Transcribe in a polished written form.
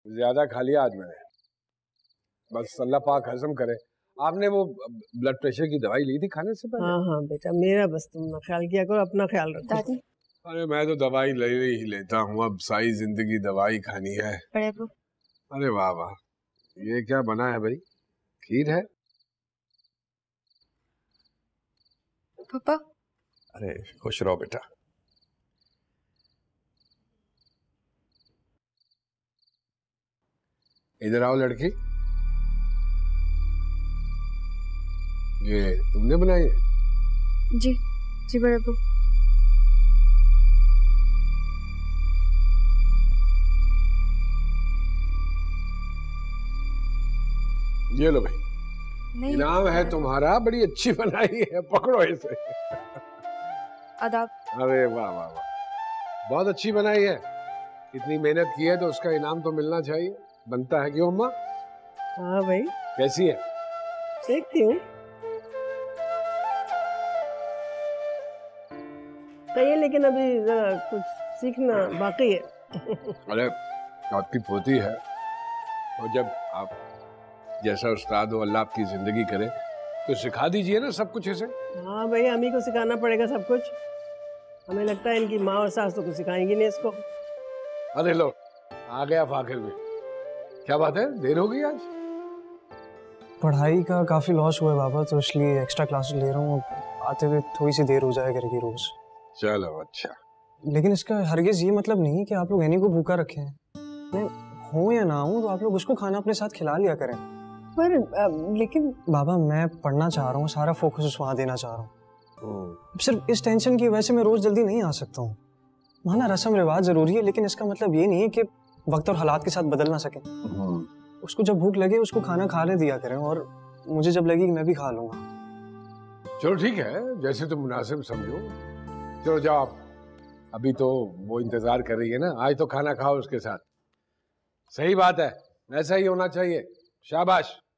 ज्यादा खा लिया आज मैंने। बस अल्लाह पाक हजम करे। आपने वो ब्लड प्रेशर की दवाई ली थी खाने से पहले? हाँ हाँ बेटा, मेरा बस तुम ख्याल किया करो, अपना ख्याल रखो। दादी अरे मैं तो दवाई ले ही लेता हूँ, अब सारी जिंदगी दवाई खानी है। बड़े अब्बू। अरे वाह वाह, ये क्या बना है भाई? खीर है? पापा। अरे खुश रहो बेटा। इधर आओ लड़की, ये तुमने बनाई है? जी जी बड़े अब्बू। ये लो भाई, इनाम है तुम्हारा, बड़ी अच्छी बनाई है, पकड़ो इसे। आदाब। अरे वाह वाह वाह, बहुत अच्छी बनाई है। इतनी मेहनत की है तो उसका इनाम तो मिलना चाहिए, बनता है। क्यों अम्मा? हाँ भाई। कैसी है? देखती हूँ। सही है, लेकिन अभी जरा कुछ सीखना बाकी है। अरे आपकी पोती है, और जब आप जैसा उस्ताद हो, अल्लाह आपकी जिंदगी करे, तो सिखा दीजिए ना सब कुछ इसे। हाँ भाई, हम ही को सिखाना पड़ेगा सब कुछ। हमें लगता है इनकी माँ और सास तो कुछ सिखाएंगी नहीं इसको। अरे लो, आ गया फाखिर भी। क्या बात है, देर हो गई आज? पढ़ाई का काफी लॉस हुआ है बाबा, तो इसलिए एक्स्ट्रा क्लासेस ले रहा हूँ। आते हुए थोड़ी सी देर हो जाया करेगी रोज। चलो अच्छा। लेकिन इसका हरगिज ये मतलब नहीं कि आप लोग एनी को भूखा रखें। मैं हूँ या ना हूँ, तो आप लोग उसको खाना अपने साथ खिला लिया करें। पर लेकिन बाबा मैं पढ़ना चाह रहा हूँ, सारा फोकस वहाँ देना चाह रहा हूँ। सिर्फ इस टेंशन की वजह से मैं रोज जल्दी नहीं आ सकता हूँ। माना रस्म रिवाज जरूरी है, लेकिन इसका मतलब ये नहीं है कि वक्त और हालात के साथ बदल ना सके। उसको जब भूख लगे उसको खाना खाने दिया करें, और मुझे जब लगेगी मैं भी खा लूंगा। चलो ठीक है, जैसे तुम मुनासिब समझो। चलो जाओ आप, अभी तो वो इंतजार कर रही है ना, आज तो खाना खाओ उसके साथ। सही बात है, ऐसा ही होना चाहिए। शाबाश।